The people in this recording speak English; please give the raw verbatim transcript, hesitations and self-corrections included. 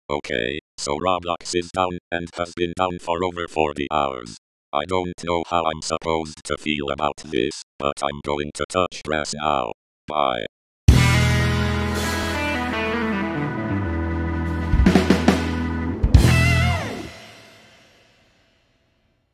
Okay, so Roblox is down and has been down for over forty hours. I don't know how I'm supposed to feel about this, but I'm going to touch grass now. Bye.